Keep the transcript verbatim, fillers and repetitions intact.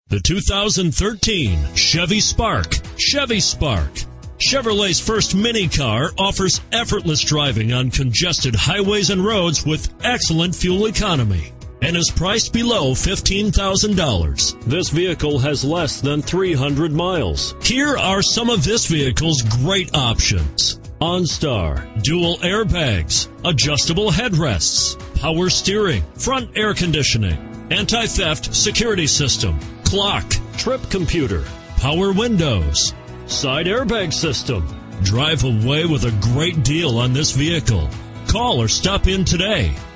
The two thousand thirteen Chevy Spark. Chevy Spark. Chevrolet's first mini car offers effortless driving on congested highways and roads with excellent fuel economy and is priced below fifteen thousand dollars. This vehicle has less than three hundred miles. Here are some of this vehicle's great options: OnStar, dual airbags, adjustable headrests, power steering, front air conditioning, anti-theft security system, clock, trip computer, power windows, side airbag system. Drive away with a great deal on this vehicle. Call or stop in today.